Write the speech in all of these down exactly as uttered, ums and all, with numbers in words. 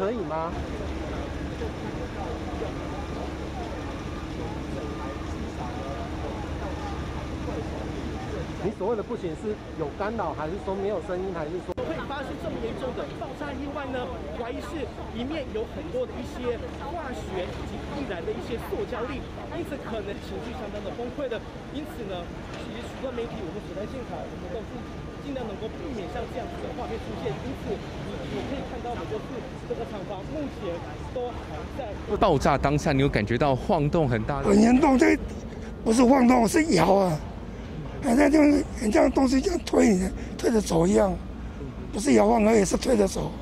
可以吗？你所谓的不行是有干扰，还是说没有声音，还是说会发生这么严重的爆炸意外呢？怀疑是里面有很多的一些化学以及易燃的一些塑胶粒，因此可能情绪相当的崩溃的。因此呢，其实许多媒体我们所在现场，我们都是尽量能够避免像这样子的画面出现。因此，我可以看到的就是这个厂房目前都还在爆炸当下，你有感觉到晃动很大？ 很严重，这不是晃动，是摇啊。 好像就很像东西这样推你，推着走一样，不是摇晃而已，是推着走。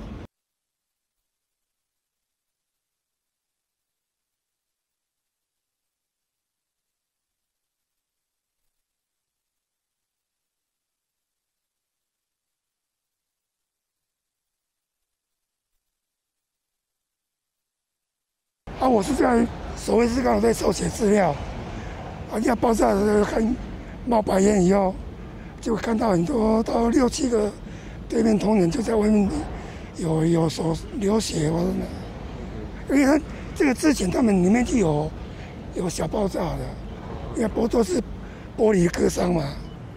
啊，我是在所谓是刚好在手写资料，啊，要爆炸的时候看。 冒白烟以后，就看到很多到六七个对面同仁就在外面有有手流血，我说呢，因为他这个之前他们里面就有有小爆炸的，因为不都是玻璃割伤嘛。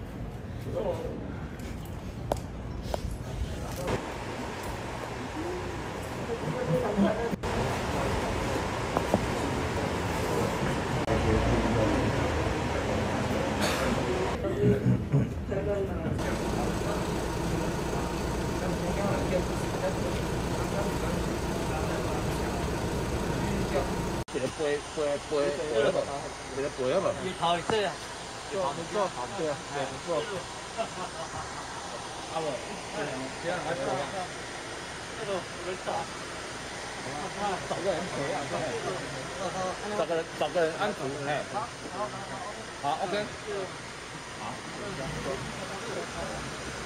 这个杯杯杯杯了吧？这个杯了吧？ 你好，这样， 做不做？对啊，对不做。啊不，这样还可以。这个有点大。找个人陪啊，找个人找个人安抚，哎。好，好 ，OK。好。